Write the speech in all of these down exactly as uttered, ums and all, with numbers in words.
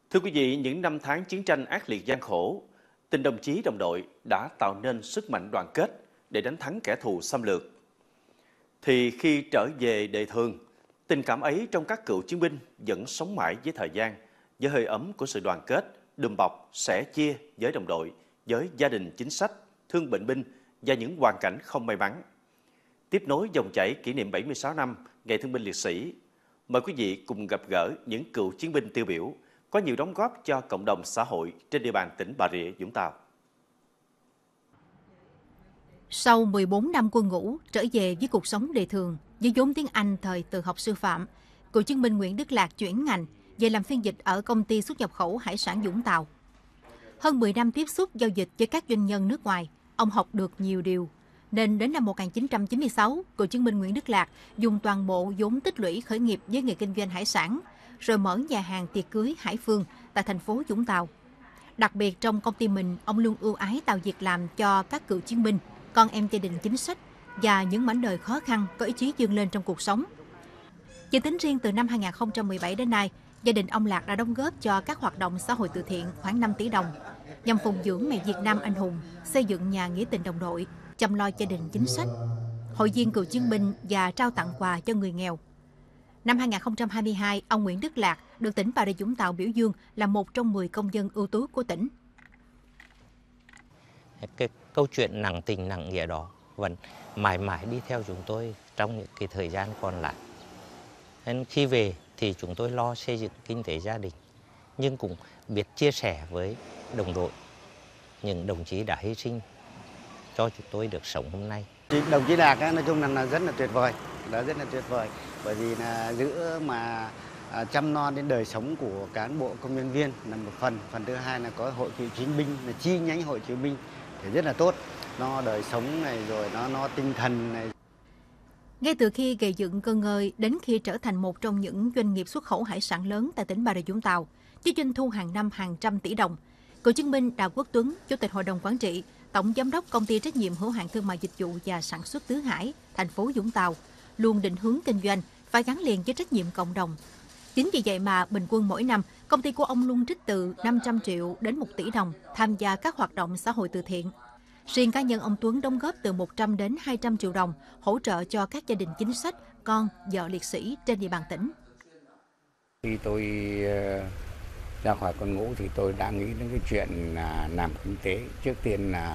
Thưa quý vị, những năm tháng chiến tranh ác liệt gian khổ, tình đồng chí đồng đội đã tạo nên sức mạnh đoàn kết để đánh thắng kẻ thù xâm lược. Thì khi trở về đời thường, tình cảm ấy trong các cựu chiến binh vẫn sống mãi với thời gian, với hơi ấm của sự đoàn kết, đùm bọc, sẻ chia với đồng đội, với gia đình chính sách, thương bệnh binh và những hoàn cảnh không may mắn. Tiếp nối dòng chảy kỷ niệm bảy mươi sáu năm Ngày Thương binh Liệt sĩ, mời quý vị cùng gặp gỡ những cựu chiến binh tiêu biểu có nhiều đóng góp cho cộng đồng xã hội trên địa bàn tỉnh Bà Rịa Vũng Tàu. Sau mười bốn năm quân ngũ, trở về với cuộc sống đời thường, với vốn tiếng Anh thời từ học sư phạm, cựu chiến binh Nguyễn Đức Lạc chuyển ngành về làm phiên dịch ở công ty xuất nhập khẩu hải sản Vũng Tàu. Hơn mười năm tiếp xúc giao dịch với các doanh nhân nước ngoài, ông học được nhiều điều. Nên đến năm một nghìn chín trăm chín mươi sáu, cựu chiến binh Nguyễn Đức Lạc dùng toàn bộ vốn tích lũy khởi nghiệp với nghề kinh doanh hải sản, rồi mở nhà hàng tiệc cưới Hải Phương tại thành phố Vũng Tàu. Đặc biệt trong công ty mình, ông luôn ưu ái tạo việc làm cho các cựu chiến binh, con em gia đình chính sách và những mảnh đời khó khăn có ý chí vươn lên trong cuộc sống. Chỉ tính riêng từ năm hai nghìn không trăm mười bảy đến nay, gia đình ông Lạc đã đóng góp cho các hoạt động xã hội từ thiện khoảng năm tỷ đồng, nhằm phụng dưỡng mẹ Việt Nam anh hùng, xây dựng nhà nghĩa tình đồng đội, chăm lo gia đình chính sách, hội viên cựu chiến binh và trao tặng quà cho người nghèo. Năm hai nghìn không trăm hai mươi hai, ông Nguyễn Đức Lạc được tỉnh Bà Rịa Vũng Tàu biểu dương là một trong mười công dân ưu tú của tỉnh. Cái câu chuyện nặng tình nặng nghĩa đó vẫn mãi mãi đi theo chúng tôi trong những cái thời gian còn lại. Nên khi về thì chúng tôi lo xây dựng kinh tế gia đình, nhưng cũng biết chia sẻ với đồng đội, những đồng chí đã hy sinh cho chúng tôi được sống hôm nay. Đồng chí Lạc nói chung là rất là tuyệt vời, đã rất là tuyệt vời, bởi vì là giữa mà chăm lo đến đời sống của cán bộ công nhân viên là một phần, phần thứ hai là có hội cựu chiến binh, là chi nhánh hội chiến binh thì rất là tốt, nó đời sống này rồi nó nó tinh thần này. Ngay từ khi gây dựng cơ ngơi đến khi trở thành một trong những doanh nghiệp xuất khẩu hải sản lớn tại tỉnh Bà Rịa Vũng Tàu, với doanh thu hàng năm hàng trăm tỷ đồng, cựu chiến binh Đào Quốc Tuấn, Chủ tịch Hội đồng Quản trị, Tổng Giám đốc Công ty Trách nhiệm hữu hạn Thương mại Dịch vụ và Sản xuất Tứ Hải, thành phố Vũng Tàu, luôn định hướng kinh doanh phải gắn liền với trách nhiệm cộng đồng. Chính vì vậy mà bình quân mỗi năm, công ty của ông luôn trích từ năm trăm triệu đến một tỷ đồng tham gia các hoạt động xã hội từ thiện. Riêng cá nhân ông Tuấn đóng góp từ một trăm đến hai trăm triệu đồng hỗ trợ cho các gia đình chính sách, con, vợ liệt sĩ trên địa bàn tỉnh. Khi tôi ra khỏi quân ngũ thì tôi đã nghĩ đến cái chuyện là làm kinh tế. Trước tiên là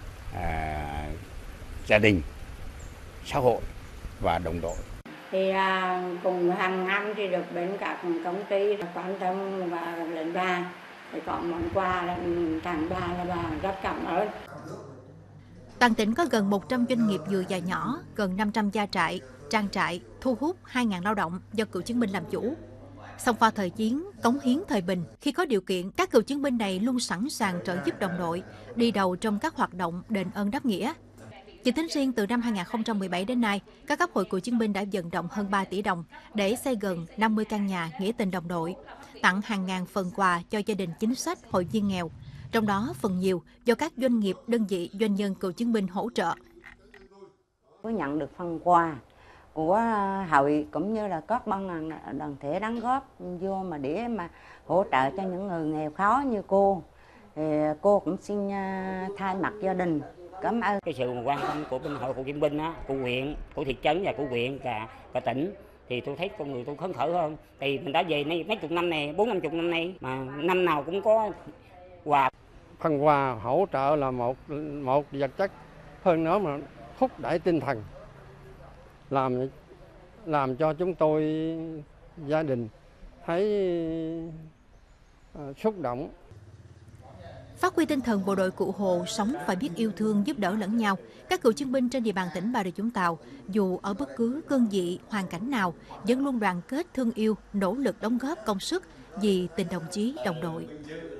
à, gia đình, xã hội và đồng đội. Thì à, cùng hàng năm thì được bên các công ty quan tâm và lên bà. Thì có món quà là tặng bà là bà rất cảm ơn. Toàn tỉnh có gần một trăm doanh nghiệp vừa và nhỏ, gần năm trăm gia trại, trang trại, thu hút hai nghìn lao động do cựu chiến binh làm chủ. Song pha thời chiến, cống hiến thời bình, khi có điều kiện, các cựu chiến binh này luôn sẵn sàng trợ giúp đồng đội, đi đầu trong các hoạt động đền ơn đáp nghĩa. Chỉ tính riêng từ năm hai nghìn không trăm mười bảy đến nay, các cấp hội cựu chiến binh đã vận động hơn ba tỷ đồng để xây gần năm mươi căn nhà nghĩa tình đồng đội, tặng hàng ngàn phần quà cho gia đình chính sách, hội viên nghèo, trong đó phần nhiều do các doanh nghiệp, đơn vị, doanh nhân cựu chiến binh hỗ trợ. Tôi nhận được phần quà của hội cũng như là các ban ngành đoàn thể đóng góp vô mà để mà hỗ trợ cho những người nghèo khó như cô. Thì cô cũng xin thay mặt gia đình cảm ơn. Cái sự quan tâm của bên hội cựu chiến binh á, của huyện, của thị trấn và của huyện cả cả tỉnh thì tôi thấy con người tôi phấn khởi hơn. Thì mình đã về mấy mấy chục năm này, bốn năm chục năm nay mà năm nào cũng có quà. Phần quà hỗ trợ là một một vật chất, hơn nữa mà thúc đẩy tinh thần, làm làm cho chúng tôi gia đình thấy uh, xúc động. Phát huy tinh thần bộ đội Cụ Hồ sống phải biết yêu thương, giúp đỡ lẫn nhau, các cựu chiến binh trên địa bàn tỉnh Bà Rịa Vũng Tàu dù ở bất cứ cương vị, hoàn cảnh nào vẫn luôn đoàn kết, thương yêu, nỗ lực đóng góp công sức vì tình đồng chí đồng đội.